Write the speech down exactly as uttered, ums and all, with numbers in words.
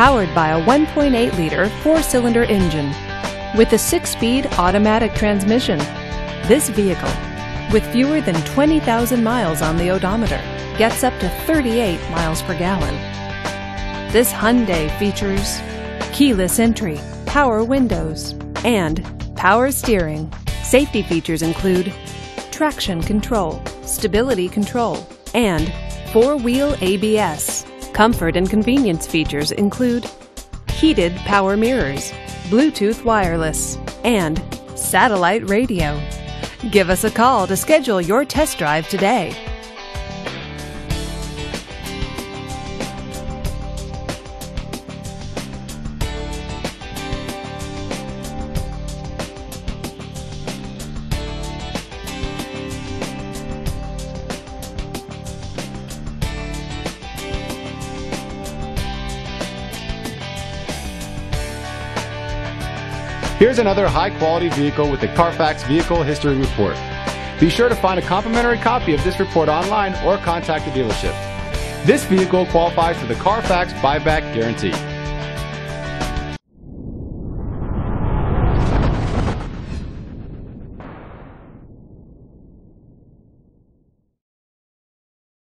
powered by a one point eight liter four-cylinder engine with a six-speed automatic transmission. This vehicle, with fewer than twenty thousand miles on the odometer, gets up to thirty-eight miles per gallon. This Hyundai features keyless entry, power windows, and power steering. Safety features include traction control, stability control, and four-wheel A B S. Comfort and convenience features include heated power mirrors, Bluetooth wireless, and satellite radio. Give us a call to schedule your test drive today. Here's another high-quality vehicle with the Carfax Vehicle History Report. Be sure to find a complimentary copy of this report online or contact the dealership. This vehicle qualifies for the Carfax Buyback Guarantee.